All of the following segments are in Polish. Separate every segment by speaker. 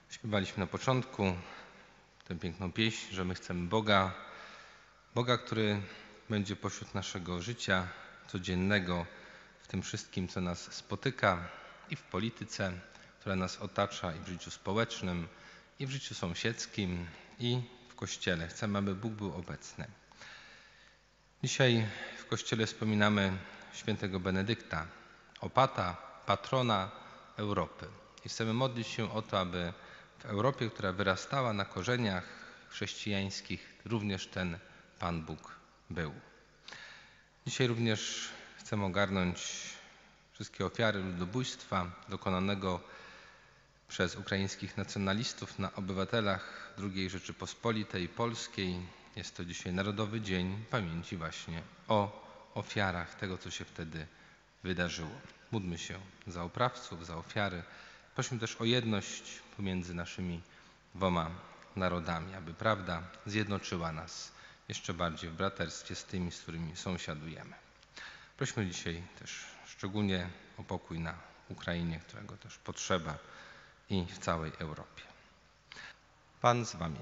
Speaker 1: Śpiewaliśmy na początku tę piękną pieśń, że my chcemy Boga, który będzie pośród naszego życia codziennego, w tym wszystkim, co nas spotyka i w polityce, która nas otacza, i w życiu społecznym, i w życiu sąsiedzkim, i w Kościele. Chcemy, aby Bóg był obecny. Dzisiaj w Kościele wspominamy świętego Benedykta, opata, patrona Europy. I chcemy modlić się o to, aby w Europie, która wyrastała na korzeniach chrześcijańskich, również ten Pan Bóg był. Dzisiaj również chcemy ogarnąć wszystkie ofiary ludobójstwa dokonanego przez ukraińskich nacjonalistów na obywatelach II Rzeczypospolitej Polskiej. Jest to dzisiaj Narodowy Dzień Pamięci właśnie o ofiarach tego, co się wtedy wydarzyło. Módlmy się za oprawców, za ofiary. Prośmy też o jedność pomiędzy naszymi dwoma narodami, aby prawda zjednoczyła nas jeszcze bardziej w braterstwie z tymi, z którymi sąsiadujemy. Prośmy dzisiaj też szczególnie o pokój na Ukrainie, którego też potrzeba, i w całej Europie. Pan z wami.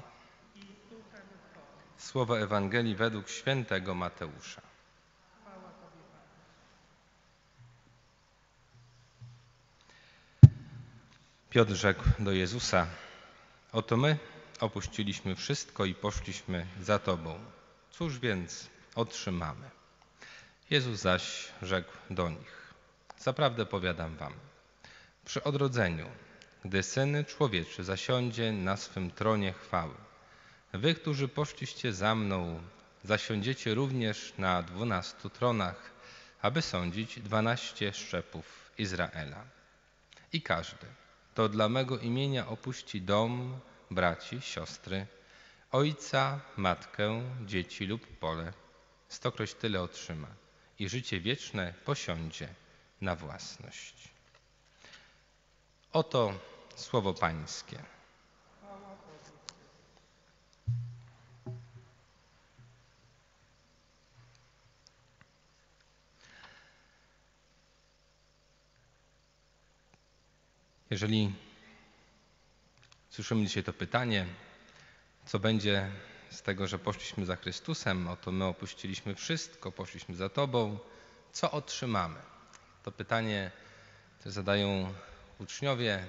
Speaker 1: Słowo Ewangelii według świętego Mateusza. Piotr rzekł do Jezusa: oto my opuściliśmy wszystko i poszliśmy za Tobą. Cóż więc otrzymamy? Jezus zaś rzekł do nich: zaprawdę powiadam wam, przy odrodzeniu, gdy Syn Człowieczy zasiądzie na swym tronie chwały, wy, którzy poszliście za mną, zasiądziecie również na 12 tronach, aby sądzić 12 szczepów Izraela. I każdy, kto dla mego imienia opuści dom, braci, siostry, ojca, matkę, dzieci lub pole, 100-kroć tyle otrzyma i życie wieczne posiądzie na własność. Oto słowo Pańskie. Jeżeli słyszymy dzisiaj to pytanie, co będzie z tego, że poszliśmy za Chrystusem, oto my opuściliśmy wszystko, poszliśmy za Tobą, co otrzymamy? To pytanie, które zadają uczniowie,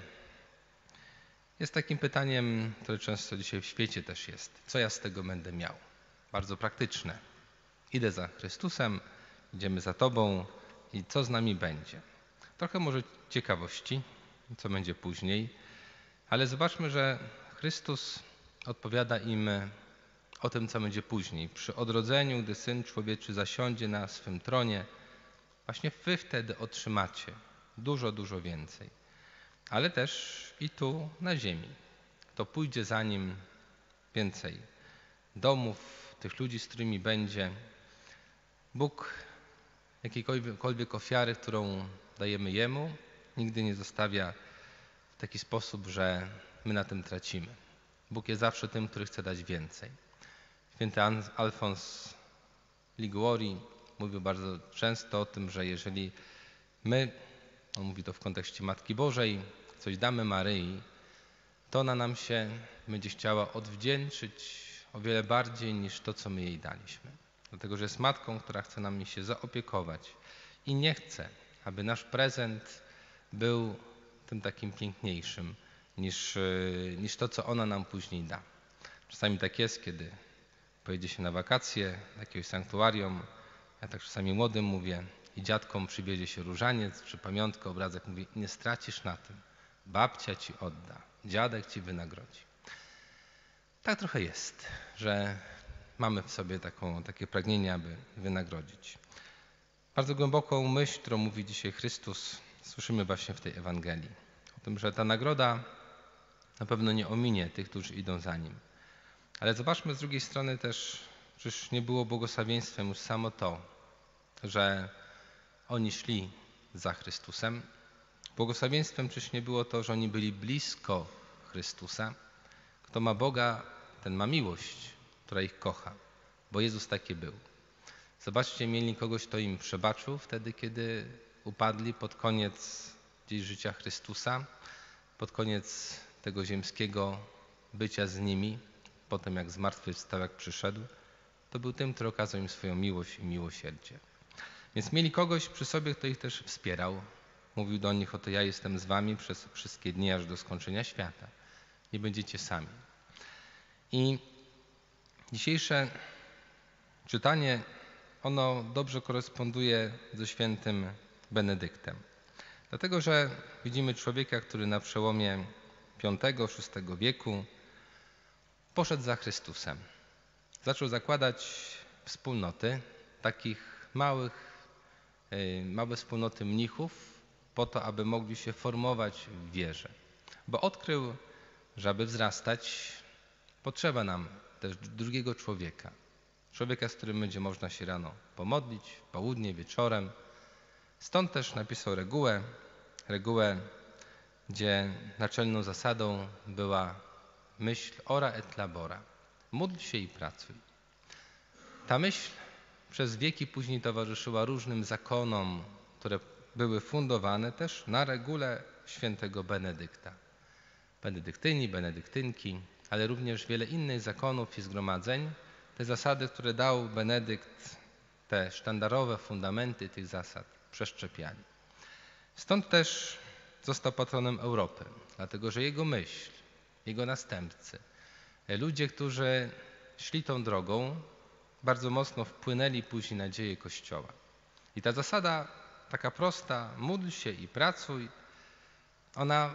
Speaker 1: jest takim pytaniem, które często dzisiaj w świecie też jest. Co ja z tego będę miał? Bardzo praktyczne. Idę za Chrystusem, idziemy za Tobą i co z nami będzie? Trochę może ciekawości, co będzie później, ale zobaczmy, że Chrystus odpowiada im o tym, co będzie później. Przy odrodzeniu, gdy Syn Człowieczy zasiądzie na swym tronie, właśnie wy wtedy otrzymacie dużo, dużo więcej. Ale też i tu na ziemi. To pójdzie za Nim więcej domów, tych ludzi, z którymi będzie. Bóg jakiejkolwiek ofiary, którą dajemy Jemu, nigdy nie zostawia w taki sposób, że my na tym tracimy. Bóg jest zawsze tym, który chce dać więcej. Święty Alfons Liguori mówił bardzo często o tym, że jeżeli my, on mówi to w kontekście Matki Bożej, coś damy Maryi, to ona nam się będzie chciała odwdzięczyć o wiele bardziej niż to, co my jej daliśmy. Dlatego, że jest matką, która chce nami się zaopiekować i nie chce, aby nasz prezent był tym takim piękniejszym niż to, co ona nam później da. Czasami tak jest, kiedy pojedzie się na wakacje do jakiegoś sanktuarium. Ja tak czasami młodym mówię i dziadkom przywiezie się różaniec czy pamiątkę, obrazek. Mówię, nie stracisz na tym. Babcia ci odda, dziadek ci wynagrodzi. Tak trochę jest, że mamy w sobie takie pragnienie, aby wynagrodzić. Bardzo głęboką myśl, którą mówi dzisiaj Chrystus, słyszymy właśnie w tej Ewangelii. O tym, że ta nagroda na pewno nie ominie tych, którzy idą za Nim. Ale zobaczmy z drugiej strony też, czyż nie było błogosławieństwem już samo to, że oni szli za Chrystusem. Błogosławieństwem czyż nie było to, że oni byli blisko Chrystusa. Kto ma Boga, ten ma miłość, która ich kocha, bo Jezus taki był. Zobaczcie, mieli kogoś, kto im przebaczył wtedy, kiedy upadli pod koniec gdzieś życia Chrystusa, pod koniec tego ziemskiego bycia z nimi, potem jak zmartwychwstał, jak przyszedł, to był tym, który okazał im swoją miłość i miłosierdzie. Więc mieli kogoś przy sobie, kto ich też wspierał. Mówił do nich: oto ja jestem z wami przez wszystkie dni aż do skończenia świata. Nie będziecie sami. I dzisiejsze czytanie, ono dobrze koresponduje ze świętym Benedyktem. Dlatego, że widzimy człowieka, który na przełomie V-VI wieku poszedł za Chrystusem. Zaczął zakładać wspólnoty, takich małe wspólnoty mnichów, po to, aby mogli się formować w wierze. Bo odkrył, że aby wzrastać, potrzeba nam też drugiego człowieka. Człowieka, z którym będzie można się rano pomodlić, w południe, wieczorem. Stąd też napisał regułę, gdzie naczelną zasadą była myśl ora et labora. Módl się i pracuj. Ta myśl przez wieki później towarzyszyła różnym zakonom, które były fundowane też na regule świętego Benedykta. Benedyktyni, benedyktynki, ale również wiele innych zakonów i zgromadzeń. Te zasady, które dał Benedykt, te sztandarowe fundamenty tych zasad przeszczepiali. Stąd też został patronem Europy, dlatego że jego myśl, jego następcy, ludzie, którzy szli tą drogą, bardzo mocno wpłynęli później na dzieje Kościoła. I ta zasada taka prosta, módl się i pracuj, ona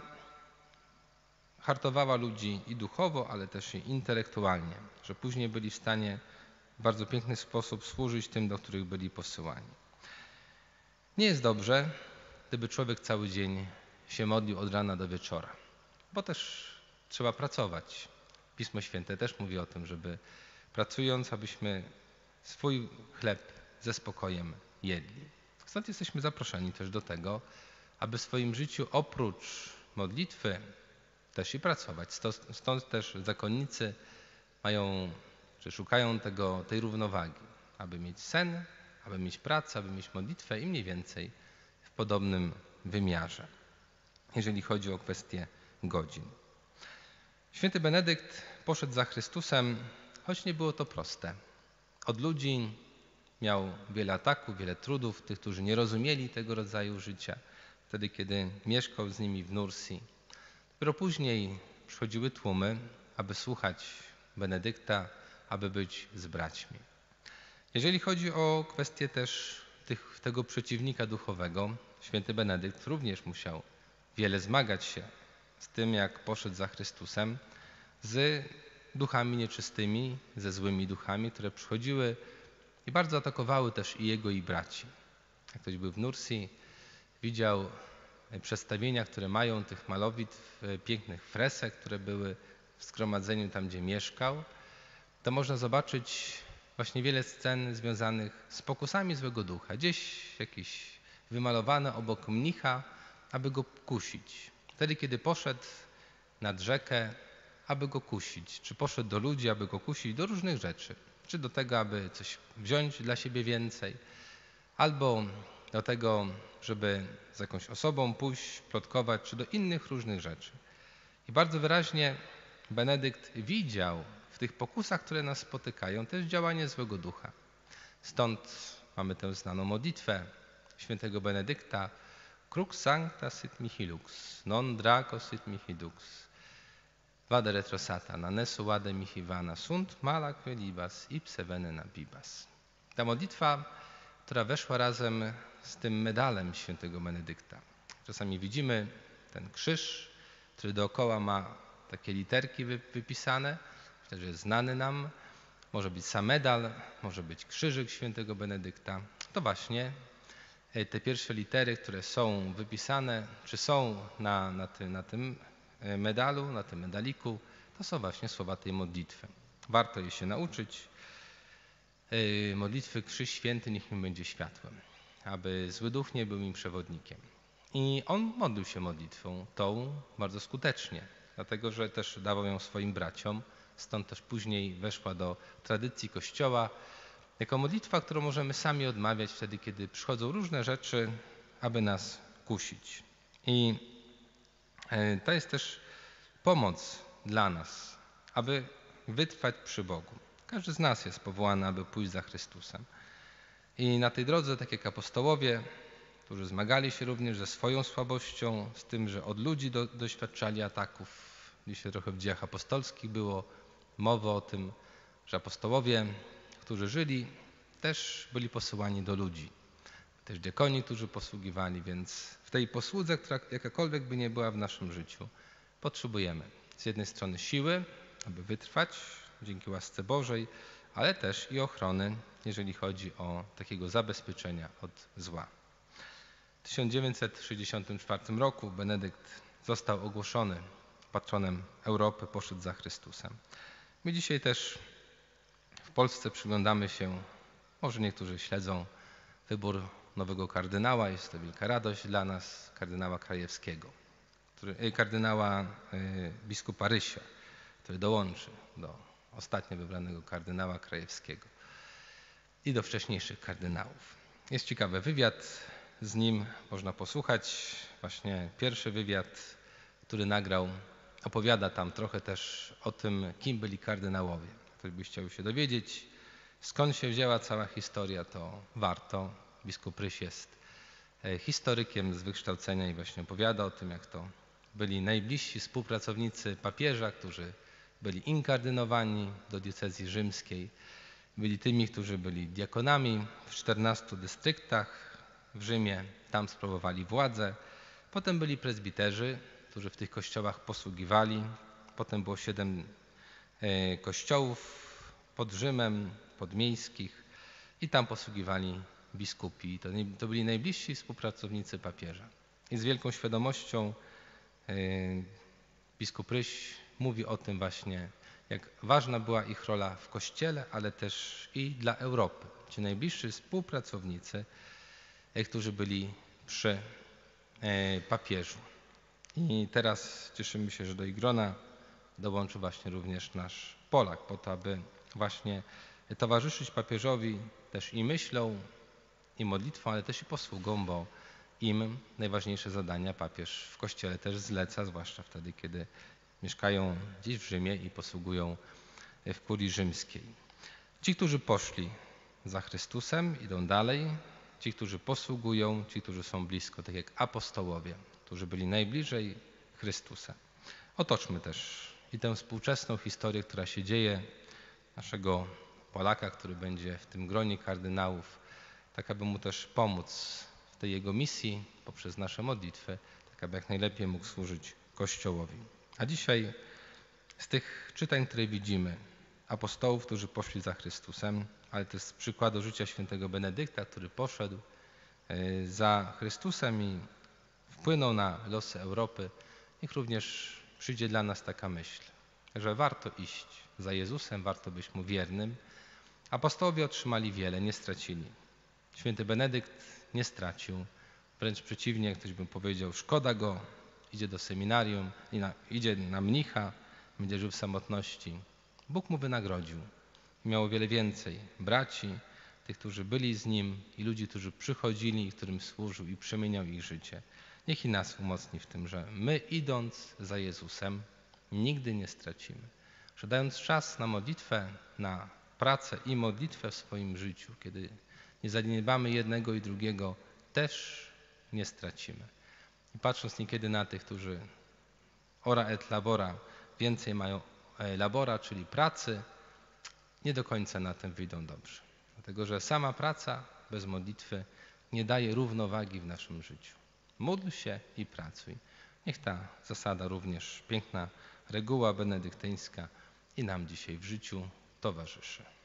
Speaker 1: hartowała ludzi i duchowo, ale też i intelektualnie, że później byli w stanie w bardzo piękny sposób służyć tym, do których byli posyłani. Nie jest dobrze, gdyby człowiek cały dzień się modlił od rana do wieczora, bo też trzeba pracować. Pismo Święte też mówi o tym, żeby pracując, abyśmy swój chleb ze spokojem jedli. Stąd jesteśmy zaproszeni też do tego, aby w swoim życiu oprócz modlitwy też i pracować. Stąd też zakonnicy mają, czy szukają tej równowagi, aby mieć sen, aby mieć pracę, aby mieć modlitwę i mniej więcej w podobnym wymiarze, jeżeli chodzi o kwestię godzin. Święty Benedykt poszedł za Chrystusem, choć nie było to proste. Od ludzi miał wiele ataków, wiele trudów, tych, którzy nie rozumieli tego rodzaju życia, wtedy kiedy mieszkał z nimi w Nursji. Dopiero później przychodziły tłumy, aby słuchać Benedykta, aby być z braćmi. Jeżeli chodzi o kwestię też tego przeciwnika duchowego, święty Benedykt również musiał wiele zmagać się z tym, jak poszedł za Chrystusem, z duchami nieczystymi, ze złymi duchami, które przychodziły i bardzo atakowały też i jego, i braci. Jak ktoś był w Nursji, widział przedstawienia, które mają tych malowitw, pięknych fresek, które były w zgromadzeniu tam, gdzie mieszkał, to można zobaczyć właśnie wiele scen związanych z pokusami złego ducha. Gdzieś jakieś wymalowane obok mnicha, aby go kusić. Wtedy, kiedy poszedł nad rzekę, aby go kusić. Czy poszedł do ludzi, aby go kusić do różnych rzeczy. Czy do tego, aby coś wziąć dla siebie więcej, albo do tego, żeby z jakąś osobą pójść, plotkować, czy do innych różnych rzeczy. I bardzo wyraźnie Benedykt widział w tych pokusach, które nas spotykają, też działanie złego ducha. Stąd mamy tę znaną modlitwę świętego Benedykta: Crux sancta sit mihi lux, non draco sit mihi dux, vade retro satana, nesu vade mihi vana, sunt malaque libas, ipse venena bibas. Ta modlitwa, która weszła razem z tym medalem świętego Benedykta. Czasami widzimy ten krzyż, który dookoła ma takie literki wypisane, myślę, że jest znany nam. Może być sam medal, może być krzyżyk świętego Benedykta. To właśnie te pierwsze litery, które są wypisane, czy są na tym medalu, na tym medaliku, to są właśnie słowa tej modlitwy. Warto je się nauczyć. Modlitwy Krzyż Święty niech mi będzie światłem, aby zły duch nie był im przewodnikiem. I on modlił się modlitwą tą bardzo skutecznie, dlatego że też dawał ją swoim braciom, stąd też później weszła do tradycji Kościoła jako modlitwa, którą możemy sami odmawiać wtedy, kiedy przychodzą różne rzeczy, aby nas kusić. I to jest też pomoc dla nas, aby wytrwać przy Bogu. Każdy z nas jest powołany, aby pójść za Chrystusem. I na tej drodze, tak jak apostołowie, którzy zmagali się również ze swoją słabością, z tym, że od ludzi doświadczali ataków. Dzisiaj trochę w Dziejach Apostolskich było mowy o tym, że apostołowie, którzy żyli, też byli posyłani do ludzi. Też diakoni, którzy posługiwali, więc w tej posłudze, która jakakolwiek by nie była w naszym życiu, potrzebujemy z jednej strony siły, aby wytrwać dzięki łasce Bożej, ale też i ochrony, jeżeli chodzi o takiego zabezpieczenia od zła. W 1964 roku Benedykt został ogłoszony patronem Europy, poszedł za Chrystusem. My dzisiaj też w Polsce przyglądamy się, może niektórzy śledzą wybór nowego kardynała, jest to wielka radość dla nas, kardynała Krajewskiego, kardynała biskupa Rysia, który dołączy do ostatnio wybranego kardynała Krajewskiego i do wcześniejszych kardynałów. Jest ciekawy wywiad z nim, można posłuchać. Właśnie pierwszy wywiad, który nagrał, opowiada tam trochę też o tym, kim byli kardynałowie. Ktoś by chciał się dowiedzieć, skąd się wzięła cała historia, to warto. Biskup Ryś jest historykiem z wykształcenia i właśnie opowiada o tym, jak to byli najbliżsi współpracownicy papieża, którzy byli inkardynowani do diecezji rzymskiej. Byli tymi, którzy byli diakonami w 14 dystryktach w Rzymie, tam sprawowali władzę. Potem byli prezbiterzy, którzy w tych kościołach posługiwali. Potem było 7 kościołów pod Rzymem, podmiejskich i tam posługiwali biskupi. To byli najbliżsi współpracownicy papieża. I z wielką świadomością biskup Ryś mówi o tym właśnie, jak ważna była ich rola w Kościele, ale też i dla Europy. Ci najbliżsi współpracownicy, którzy byli przy papieżu. I teraz cieszymy się, że do ich grona dołączy właśnie również nasz Polak, po to, aby właśnie towarzyszyć papieżowi też i myślą, i modlitwą, ale też i posługą, bo im najważniejsze zadania papież w Kościele też zleca, zwłaszcza wtedy, kiedy mieszkają gdzieś w Rzymie i posługują w kurii rzymskiej. Ci, którzy poszli za Chrystusem, idą dalej. Ci, którzy posługują, ci, którzy są blisko, tak jak apostołowie, którzy byli najbliżej Chrystusa. Otoczmy też i tę współczesną historię, która się dzieje, naszego Polaka, który będzie w tym gronie kardynałów, tak aby mu też pomóc w tej jego misji poprzez nasze modlitwy, tak aby jak najlepiej mógł służyć Kościołowi. A dzisiaj z tych czytań, które widzimy, apostołów, którzy poszli za Chrystusem, ale też z przykładu życia świętego Benedykta, który poszedł za Chrystusem i wpłynął na losy Europy, niech również przyjdzie dla nas taka myśl, że warto iść za Jezusem, warto być Mu wiernym. Apostołowie otrzymali wiele, nie stracili. Święty Benedykt nie stracił, wręcz przeciwnie, jak ktoś by powiedział, szkoda go, idzie do seminarium, idzie na mnicha, będzie żył w samotności. Bóg mu wynagrodził. Miał o wiele więcej braci, tych, którzy byli z nim i ludzi, którzy przychodzili i którym służył i przemieniał ich życie. Niech i nas umocni w tym, że my idąc za Jezusem nigdy nie stracimy. Że dając czas na modlitwę, na pracę i modlitwę w swoim życiu, kiedy nie zaniedbamy jednego i drugiego, też nie stracimy. I patrząc niekiedy na tych, którzy ora et labora, więcej mają labora, czyli pracy, nie do końca na tym wyjdą dobrze. Dlatego, że sama praca bez modlitwy nie daje równowagi w naszym życiu. Módl się i pracuj. Niech ta zasada również, piękna reguła benedyktyńska i nam dzisiaj w życiu towarzyszy.